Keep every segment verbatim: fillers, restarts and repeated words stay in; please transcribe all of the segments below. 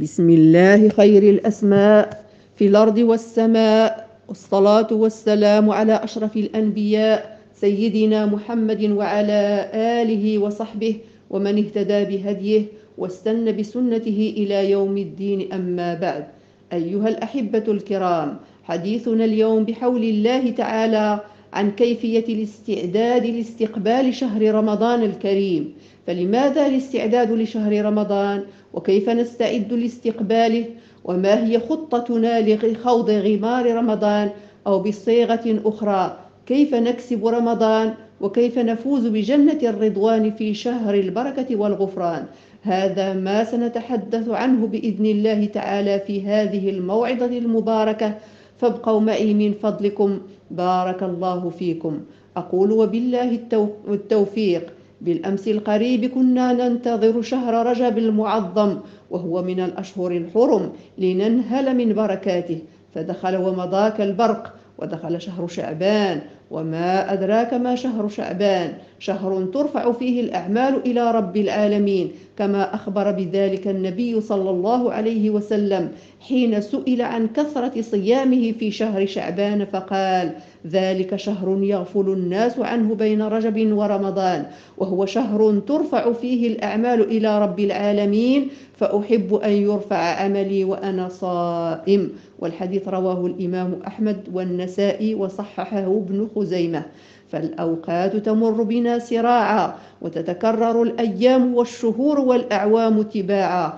بسم الله خير الأسماء في الأرض والسماء، والصلاة والسلام على أشرف الأنبياء سيدنا محمد وعلى آله وصحبه ومن اهتدى بهديه واستنى بسنته إلى يوم الدين. أما بعد، أيها الأحبة الكرام، حديثنا اليوم بحول الله تعالى عن كيفية الاستعداد لاستقبال شهر رمضان الكريم. فلماذا الاستعداد لشهر رمضان؟ وكيف نستعد لاستقباله؟ وما هي خطتنا لخوض غمار رمضان؟ أو بصيغة أخرى، كيف نكسب رمضان؟ وكيف نفوز بجنة الرضوان في شهر البركة والغفران؟ هذا ما سنتحدث عنه بإذن الله تعالى في هذه الموعظة المباركة، فابقوا معي من فضلكم، بارك الله فيكم. أقول وبالله التوفيق. بالأمس القريب كنا ننتظر شهر رجب المعظم، وهو من الأشهر الحرم، لننهل من بركاته، فدخل ومضى كالبرق. ودخل شهر شعبان، وما أدراك ما شهر شعبان؟ شهر ترفع فيه الأعمال إلى رب العالمين، كما أخبر بذلك النبي صلى الله عليه وسلم حين سئل عن كثرة صيامه في شهر شعبان، فقال: ذلك شهر يغفل الناس عنه بين رجب ورمضان، وهو شهر ترفع فيه الأعمال إلى رب العالمين، فأحب أن يرفع عملي وأنا صائم. والحديث رواه الإمام أحمد والنسائي وصححه ابن خزيمة. فالأوقات تمر بنا سراعا، وتتكرر الأيام والشهور والأعوام تباعا،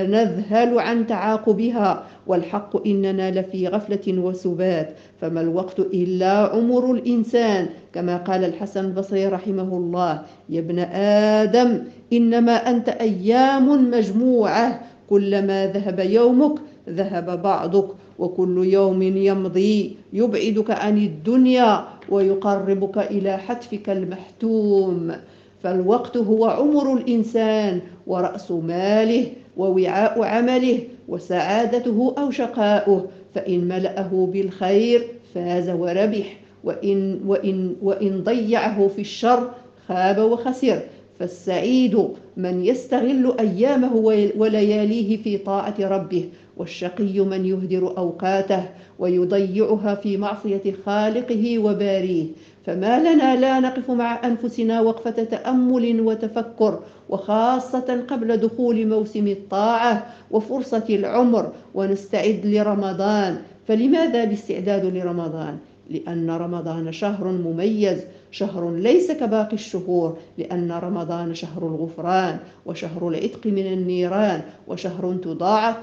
فنذهل عن تعاقبها، والحق إننا لفي غفلة وسبات. فما الوقت إلا عمر الإنسان، كما قال الحسن البصري رحمه الله: يا ابن آدم إنما أنت أيام مجموعة، كلما ذهب يومك ذهب بعضك، وكل يوم يمضي يبعدك عن الدنيا ويقربك إلى حتفك المحتوم. فالوقت هو عمر الإنسان ورأس ماله ووعاء عمله وسعادته أو شقاؤه، فإن ملأه بالخير فاز وربح، وإن, وإن, وإن ضيعه في الشر خاب وخسر. فالسعيد من يستغل أيامه ولياليه في طاعة ربه، والشقي من يهدر أوقاته ويضيعها في معصية خالقه وباريه. فما لنا لا نقف مع أنفسنا وقفة تأمل وتفكر، وخاصة قبل دخول موسم الطاعة وفرصة العمر، ونستعد لرمضان. فلماذا الاستعداد لرمضان؟ لأن رمضان شهر مميز، شهر ليس كباقي الشهور، لأن رمضان شهر الغفران وشهر العتق من النيران، وشهر تضاعف,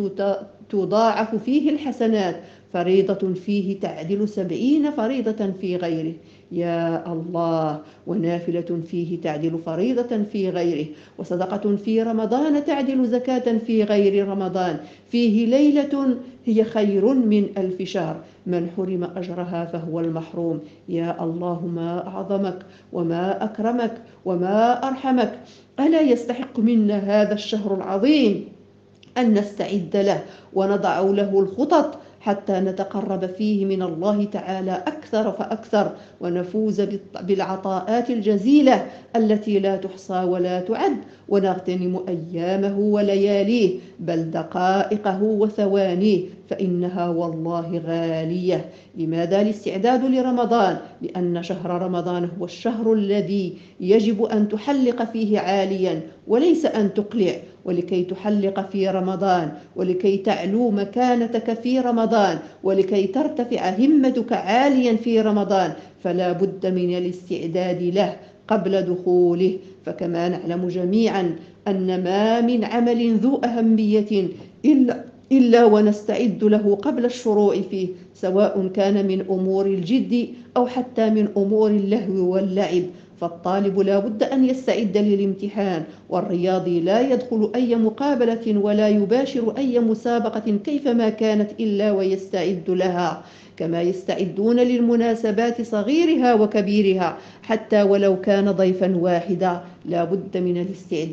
تضاعف فيه الحسنات، فريضة فيه تعدل سبعين فريضة في غيره، يا الله، ونافلة فيه تعدل فريضة في غيره، وصدقة في رمضان تعدل زكاة في غير رمضان، فيه ليلة هي خير من ألف شهر، من حرم أجرها فهو المحروم. يا الله، ما أعظمك وما أكرمك وما أرحمك. ألا يستحق منا هذا الشهر العظيم أن نستعد له ونضع له الخطط، حتى نتقرب فيه من الله تعالى أكثر فأكثر، ونفوز بالعطاءات الجزيلة التي لا تحصى ولا تعد، ونغتنم أيامه ولياليه، بل دقائقه وثوانيه، فإنها والله غالية. لماذا الاستعداد لرمضان؟ لأن شهر رمضان هو الشهر الذي يجب أن تحلق فيه عاليا وليس أن تقلع. ولكي تحلق في رمضان، ولكي تعلو مكانتك في رمضان، ولكي ترتفع همتك عاليا في رمضان، فلا بد من الاستعداد له قبل دخوله. فكما نعلم جميعا أن ما من عمل ذو أهمية إلا إلا ونستعد له قبل الشروع فيه، سواء كان من أمور الجد أو حتى من أمور اللهو واللعب. فالطالب لا بد أن يستعد للامتحان، والرياضي لا يدخل أي مقابلة ولا يباشر أي مسابقة كيفما كانت إلا ويستعد لها، كما يستعدون للمناسبات صغيرها وكبيرها، حتى ولو كان ضيفا واحدا لا بد من الاستعداد.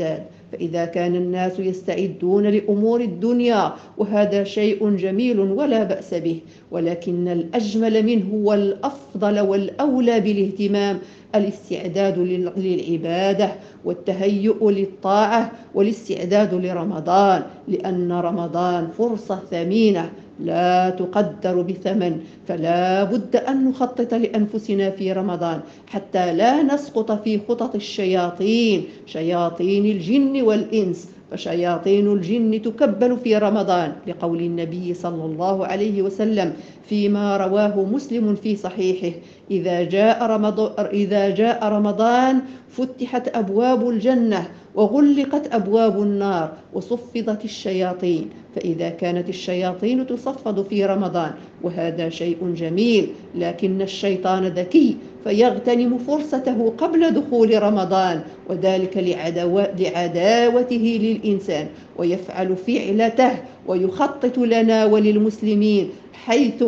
فإذا كان الناس يستعدون لأمور الدنيا وهذا شيء جميل ولا بأس به، ولكن الأجمل منه والأفضل والأولى بالاهتمام الاستعداد للعبادة والتهيؤ للطاعة والاستعداد لرمضان، لأن رمضان فرصة ثمينة لا تقدر بثمن، فلا بد أن نخطط لأنفسنا في رمضان حتى لا نسقط في خطط الشياطين، شياطين الجن والإنس. فشياطين الجن تكبل في رمضان، لقول النبي صلى الله عليه وسلم فيما رواه مسلم في صحيحه: إذا جاء رمضان, إذا جاء رمضان فتحت أبواب الجنة وغلقت أبواب النار وصفدت الشياطين. فإذا كانت الشياطين تصفد في رمضان وهذا شيء جميل، لكن الشيطان ذكي فيغتنم فرصته قبل دخول رمضان، وذلك لعداوته للإنسان، ويفعل فعلته ويخطط لنا وللمسلمين حيث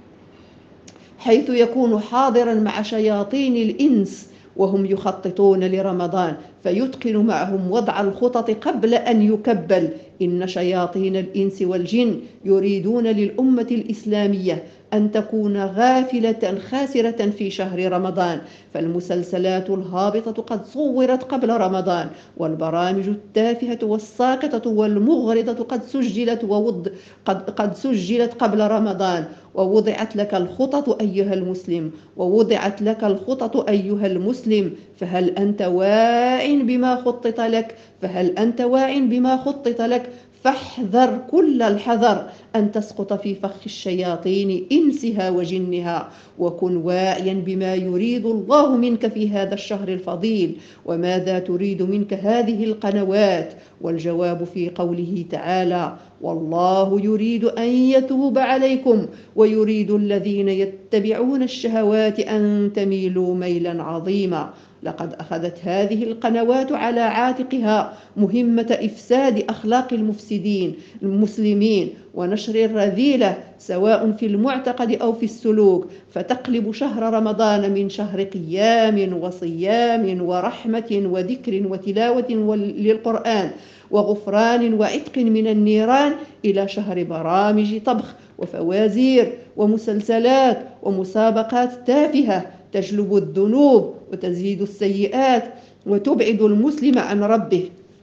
حيث يكون حاضرا مع شياطين الإنس وهم يخططون لرمضان، فيتقن معهم وضع الخطط قبل أن يكبل. إن شياطين الإنس والجن يريدون للأمة الإسلامية أن تكون غافلة خاسرة في شهر رمضان، فالمسلسلات الهابطة قد صورت قبل رمضان، والبرامج التافهة والساقطة والمغرضة قد سجلت ووض قد, قد سجلت قبل رمضان، ووضعت لك الخطط أيها المسلم ووضعت لك الخطط أيها المسلم فهل أنت واع بما خطط لك؟ فهل أنت واع بما خطط لك؟ فاحذر كل الحذر أن تسقط في فخ الشياطين إنسها وجنها، وكن واعيا بما يريد الله منك في هذا الشهر الفضيل. وماذا تريد منك هذه القنوات؟ والجواب في قوله تعالى: والله يريد أن يتوب عليكم ويريد الذين يتبعون الشهوات أن تميلوا ميلا عظيما. لقد أخذت هذه القنوات على عاتقها مهمة إفساد أخلاق المفسدين المسلمين ونشر الرذيلة سواء في المعتقد أو في السلوك، فتقلب شهر رمضان من شهر قيام وصيام ورحمة وذكر وتلاوة للقرآن وغفران وعتق من النيران إلى شهر برامج طبخ وفوازير ومسلسلات ومسابقات تافهة تجلب الذنوب وتزيد السيئات وتبعد المسلم عن ربه.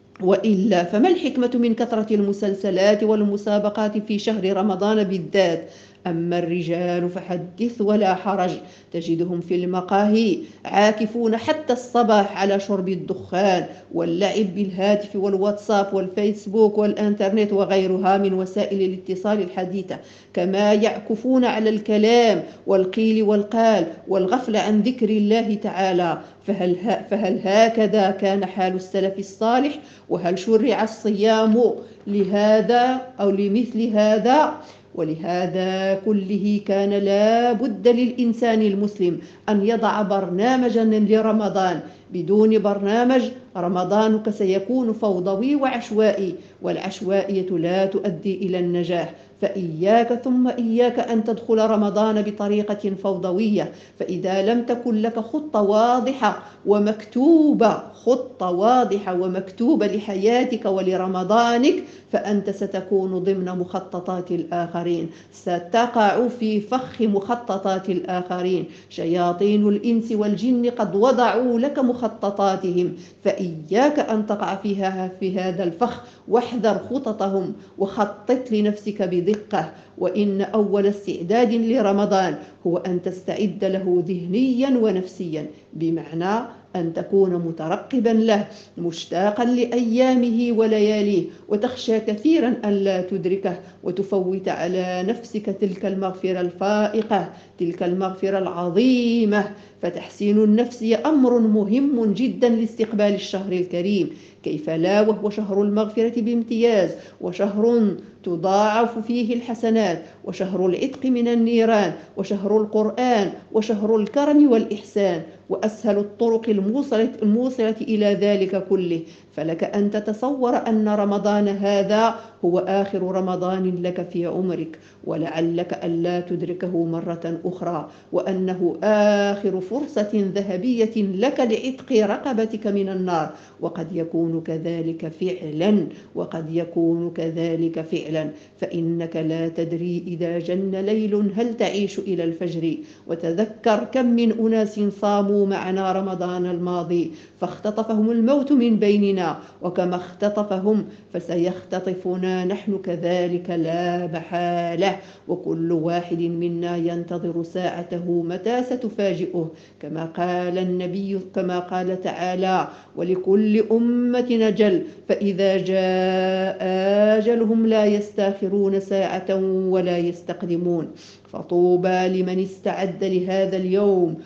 وإلا فما الحكمة من كثرة المسلسلات والمسابقات في شهر رمضان بالذات؟ أما الرجال فحدث ولا حرج، تجدهم في المقاهي عاكفون حتى الصباح على شرب الدخان واللعب بالهاتف والواتساب والفيسبوك والإنترنت وغيرها من وسائل الاتصال الحديثة، كما يعكفون على الكلام والقيل والقال والغفل عن ذكر الله تعالى. فهل, فهل هكذا كان حال السلف الصالح؟ وهل شرع الصيام لهذا أو لمثل هذا؟ ولهذا كله كان لا بد للإنسان المسلم أن يضع برنامجا لرمضان. بدون برنامج رمضانك سيكون فوضوي وعشوائي، والعشوائية لا تؤدي إلى النجاح. فإياك ثم إياك أن تدخل رمضان بطريقة فوضوية، فإذا لم تكن لك خطة واضحة ومكتوبة خطة واضحة ومكتوبة لحياتك ولرمضانك فأنت ستكون ضمن مخططات الآخرين، ستقع في فخ مخططات الآخرين. شياطين الإنس والجن قد وضعوا لك مخططاتهم، فإياك أن تقع فيها في هذا الفخ، واحذر خططهم وخطط لنفسك بدقة. وإن أول استعداد لرمضان هو أن تستعد له ذهنيا ونفسيا، بمعنى أن تكون مترقبا له مشتاقا لأيامه ولياليه، وتخشى كثيرا أن لا تدركه، وتفوت على نفسك تلك المغفرة الفائقة، تلك المغفرة العظيمة. فتحسين النفس أمر مهم جدا لاستقبال الشهر الكريم، كيف لا وهو شهر المغفرة بامتياز، وشهر تضاعف فيه الحسنات، وشهر العتق من النيران، وشهر القرآن، وشهر الكرم والإحسان، وأسهل الطرق الموصلة, الموصلة إلى ذلك كله. فلك أن تتصور أن رمضان هذا هو آخر رمضان لك في عمرك، ولعلك ألا تدركه مرة أخرى، وأنه آخر فرصة ذهبية لك لعتق رقبتك من النار. وقد يكون كذلك فعلا وقد يكون كذلك فعلا فإنك لا تدري إذا جن ليل هل تعيش إلى الفجر. وتذكر كم من أناس صاموا معنا رمضان الماضي فاختطفهم الموت من بيننا، وكما اختطفهم فسيختطفنا نحن كذلك لا محالة، وكل واحد منا ينتظر ساعته متى ستفاجئه، كما قال النبي كما قال تعالى: ولكل أمة أجل فإذا جاء أجلهم لا يستأخرون ساعة ولا يستقدمون. فطوبى لمن استعد لهذا اليوم.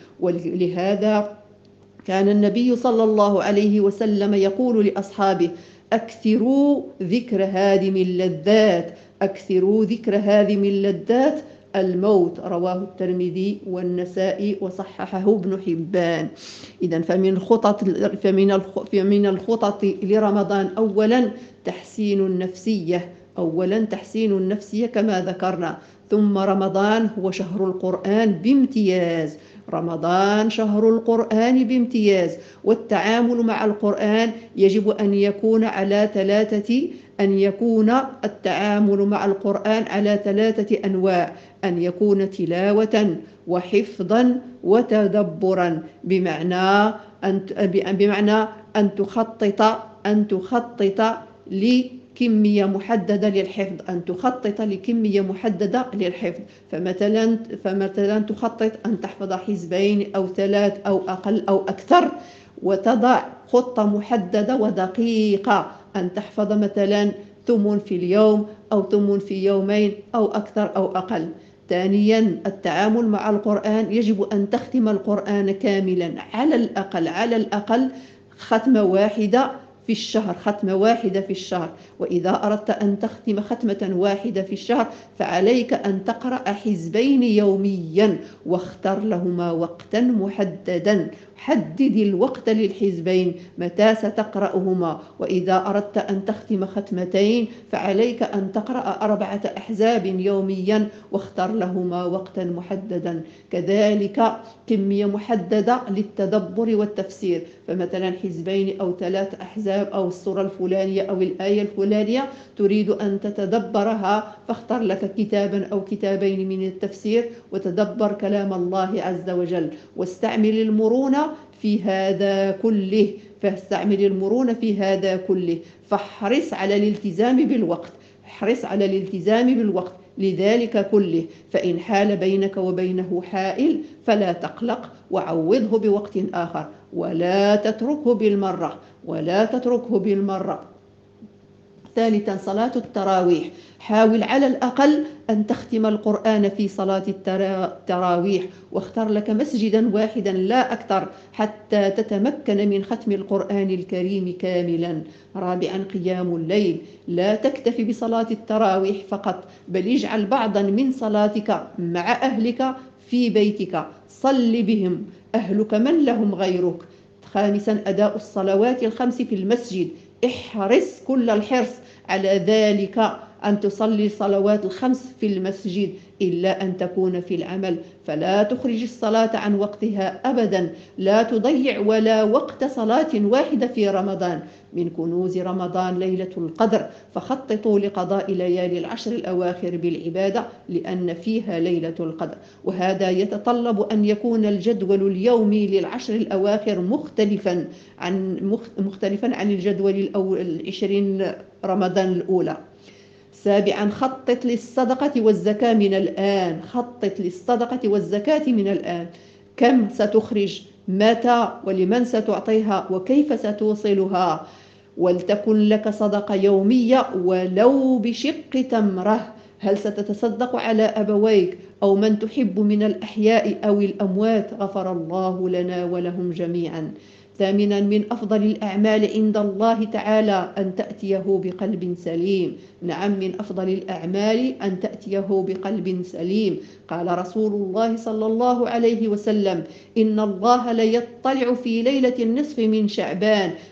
ولهذا كان النبي صلى الله عليه وسلم يقول لأصحابه: أكثروا ذكر هادم اللذات أكثروا ذكر هادم اللذات الموت. رواه الترمذي والنسائي وصححه ابن حبان. إذن فمن خطط فمن فمن الخطط لرمضان أولا تحسين النفسية أولا تحسين النفسية كما ذكرنا. ثم رمضان هو شهر القرآن بامتياز رمضان شهر القرآن بامتياز والتعامل مع القرآن يجب أن يكون على ثلاثة أن يكون التعامل مع القرآن على ثلاثة أنواع: أن يكون تلاوة وحفظا وتدبرا، بمعنى أن بمعنى أن تخطط أن تخطط لكمية محددة للحفظ أن تخطط لكمية محددة للحفظ فمثلا فمثلا تخطط أن تحفظ حزبين أو ثلاث أو أقل أو أكثر، وتضع خطة محددة ودقيقة أن تحفظ مثلا ثمن في اليوم أو ثمن في يومين أو أكثر أو أقل. ثانيا التعامل مع القرآن يجب أن تختم القرآن كاملا على الأقل على الأقل ختمة واحدة في الشهر ختمة واحدة في الشهر. وإذا أردت أن تختم ختمة واحدة في الشهر فعليك أن تقرأ حزبين يوميا، واختر لهما وقتا محددا. حدد الوقت للحزبين متى ستقرأهما. وإذا أردت أن تختم ختمتين فعليك أن تقرأ أربعة أحزاب يوميا، واختر لهما وقتا محددا. كذلك كمية محددة للتدبر والتفسير، فمثلا حزبين أو ثلاث أحزاب أو السورة الفلانية أو الآية الفلانية تريد أن تتدبرها، فاختر لك كتابا أو كتابين من التفسير وتدبر كلام الله عز وجل. واستعمل المرونة في هذا كله فاستعمل المرونة في هذا كله فاحرص على الالتزام بالوقت احرص على الالتزام بالوقت لذلك كله. فإن حال بينك وبينه حائل فلا تقلق، وعوضه بوقت آخر، ولا تتركه بالمرة ولا تتركه بالمرة. ثالثا صلاة التراويح. حاول على الأقل أن تختم القرآن في صلاة التراويح، واختر لك مسجدا واحدا لا أكثر حتى تتمكن من ختم القرآن الكريم كاملا. رابعا قيام الليل. لا تكتفي بصلاة التراويح فقط، بل اجعل بعضا من صلاتك مع أهلك في بيتك، صل بهم أهلك من لهم غيرك. خامسا أداء الصلوات الخمس في المسجد. احرص كل الحرص على ذلك أن تصلي الصلوات الخمس في المسجد، إلا أن تكون في العمل فلا تخرج الصلاة عن وقتها أبدا. لا تضيع ولا وقت صلاة واحدة في رمضان. من كنوز رمضان ليلة القدر، فخططوا لقضاء ليالي العشر الأواخر بالعبادة لأن فيها ليلة القدر. وهذا يتطلب أن يكون الجدول اليومي للعشر الأواخر مختلفا عن مختلفا عن الجدول العشرين رمضان الأولى. سابعا خطط للصدقة والزكاة من الآن خطط للصدقة والزكاة من الآن. كم ستخرج، متى، ولمن ستعطيها، وكيف ستوصلها. ولتكن لك صدقة يومية ولو بشق تمرة. هل ستتصدق على أبويك أو من تحب من الأحياء أو الأموات؟ غفر الله لنا ولهم جميعا. ثامنا من أفضل الأعمال عند الله تعالى أن تأتيه بقلب سليم. نعم، من أفضل الأعمال أن تأتيه بقلب سليم. قال رسول الله صلى الله عليه وسلم: إن الله ليطلع في ليلة النصف من شعبان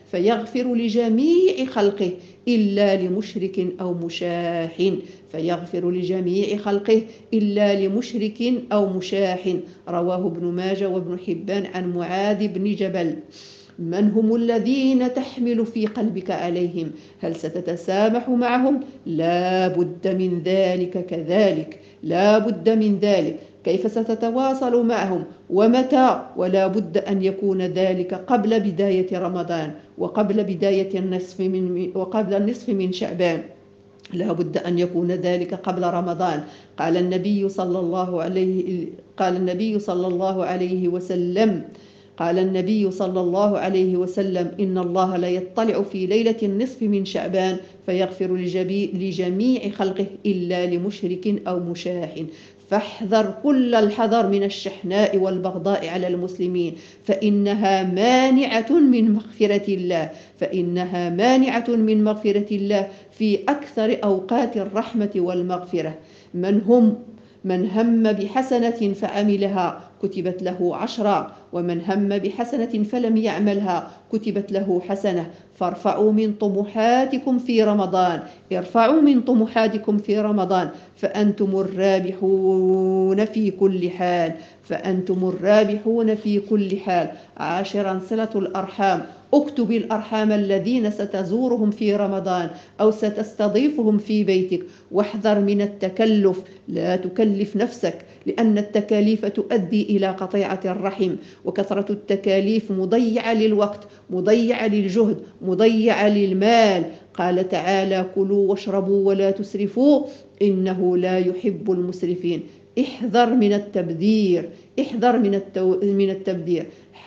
فيغفر لجميع خلقه إلا لمشرك أو مشاح فيغفر لجميع خلقه إلا لمشرك أو مشاح. رواه ابن ماجه وابن حبان عن معاذ بن جبل. من هم الذين تحمل في قلبك عليهم؟ هل ستتسامح معهم؟ لا بد من ذلك كذلك، لا بد من ذلك. كيف ستتواصل معهم ومتى؟ ولا بد أن يكون ذلك قبل بداية رمضان وقبل بداية النصف من وقبل النصف من شعبان. لا بد أن يكون ذلك قبل رمضان. قال النبي صلى الله عليه قال النبي صلى الله عليه وسلم قال النبي صلى الله عليه وسلم إن الله لا يطلع في ليلة النصف من شعبان فيغفر لجميع خلقه إلا لمشرك أو مشاح. فاحذر كل الحذر من الشحناء والبغضاء على المسلمين، فإنها مانعة من مغفرة الله فإنها مانعة من مغفرة الله في أكثر أوقات الرحمة والمغفرة. من هم من هم بحسنة فعملها كتبت له عشرة، ومن هم بحسنة فلم يعملها كتبت له حسنة. فارفعوا من طموحاتكم في رمضان ارفعوا من طموحاتكم في رمضان فأنتم الرابحون في كل حال فأنتم الرابحون في كل حال. عاشرا صلة الأرحام. اكتب الأرحام الذين ستزورهم في رمضان أو ستستضيفهم في بيتك، واحذر من التكلف. لا تكلف نفسك، لأن التكاليف تؤدي إلى قطيعة الرحم، وكثرة التكاليف مضيعة للوقت، مضيعة للجهد، مضيعة للمال. قال تعالى: كلوا واشربوا ولا تسرفوا إنه لا يحب المسرفين. احذر من التبذير احذر من التو... من التبذير.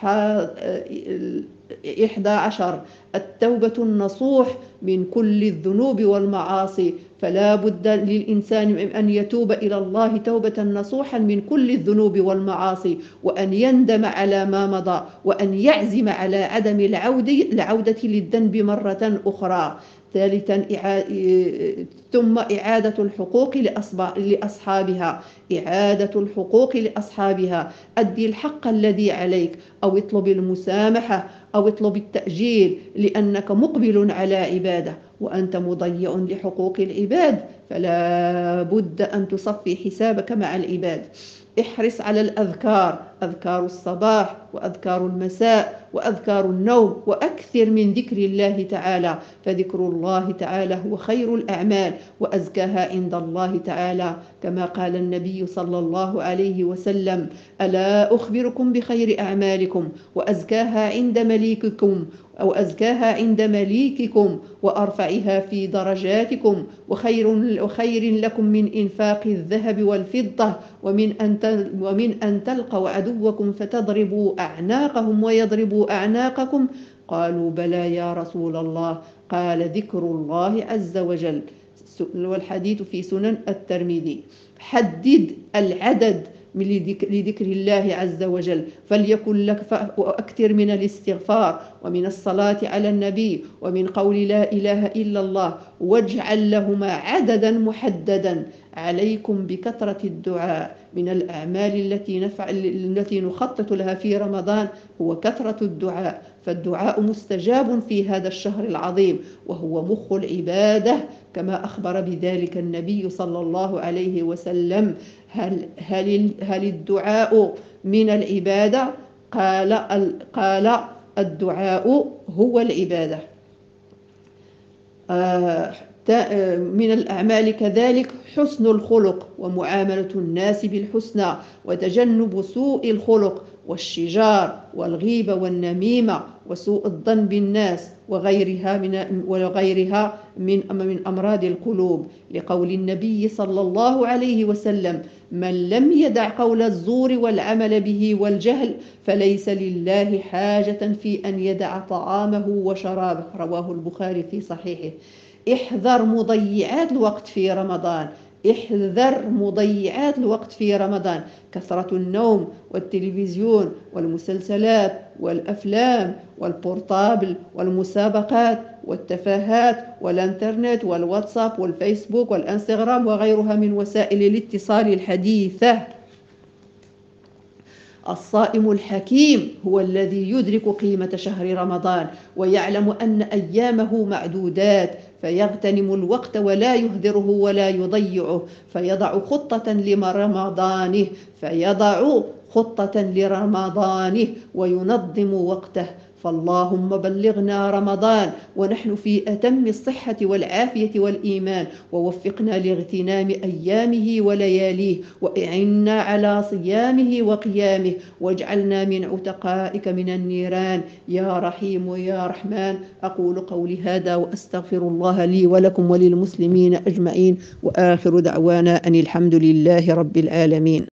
إحدى عشر التوبة النصوح من كل الذنوب والمعاصي. فلا بد للإنسان أن يتوب إلى الله توبة نصوحا من كل الذنوب والمعاصي، وأن يندم على ما مضى، وأن يعزم على عدم العودة للذنب مرة أخرى. ثالثا ثم إعادة الحقوق لأصحابها إعادة الحقوق لأصحابها أدي الحق الذي عليك، أو اطلب المسامحة أو اطلب التأجيل، لأنك مقبل على عبادة وأنت مضيع لحقوق العباد، فلا بد أن تصفي حسابك مع العباد. احرص على الأذكار، أذكار الصباح وأذكار المساء وأذكار النوم، وأكثر من ذكر الله تعالى، فذكر الله تعالى هو خير الأعمال وأزكاها عند الله تعالى، كما قال النبي صلى الله عليه وسلم: ألا أخبركم بخير أعمالكم وأزكاها عند مليككم أو أزكاها عند مليككم وأرفعها في درجاتكم، وخير, وخير لكم من إنفاق الذهب والفضة، ومن أن ومن أن تلقوا عدوكم فتضربوا أعناقهم ويضربوا أعناقكم. قالوا: بلى يا رسول الله. قال: ذكر الله عز وجل. والحديث في سنن الترمذي. حدد العدد من لذكر الله عز وجل، فليكن لك وأكثر من الاستغفار ومن الصلاة على النبي ومن قول لا إله إلا الله، واجعل لهما عددا محددا. عليكم بكثرة الدعاء. من الأعمال التي نفعل التي نخطط لها في رمضان هو كثرة الدعاء، فالدعاء مستجاب في هذا الشهر العظيم، وهو مخ العبادة، كما أخبر بذلك النبي صلى الله عليه وسلم. هل, هل, هل الدعاء من العبادة؟ قال, قال الدعاء هو العبادة. آه من الأعمال كذلك حسن الخلق ومعاملة الناس بالحسنى، وتجنب سوء الخلق والشجار والغيبة والنميمة وسوء الظن بالناس وغيرها من وغيرها من من أمراض القلوب، لقول النبي صلى الله عليه وسلم: من لم يدع قول الزور والعمل به والجهل فليس لله حاجة في أن يدع طعامه وشرابه. رواه البخاري في صحيحه. احذر مضيعات الوقت في رمضان احذر مضيعات الوقت في رمضان كثرة النوم والتلفزيون والمسلسلات والأفلام والبورتابل والمسابقات والتفاهات والانترنت والواتساب والفيسبوك والانستغرام وغيرها من وسائل الاتصال الحديثة. الصائم الحكيم هو الذي يدرك قيمة شهر رمضان ويعلم أن أيامه معدودات، فيغتنم الوقت ولا يهدره ولا يضيعه، فيضع خطة لرمضانه فيضع خطة لرمضانه وينظم وقته. فاللهم بلغنا رمضان ونحن في أتم الصحة والعافية والإيمان، ووفقنا لاغتنام أيامه ولياليه، وأعنا على صيامه وقيامه، واجعلنا من عتقائك من النيران يا رحيم يا رحمن. أقول قولي هذا وأستغفر الله لي ولكم وللمسلمين أجمعين، وآخر دعوانا أن الحمد لله رب العالمين.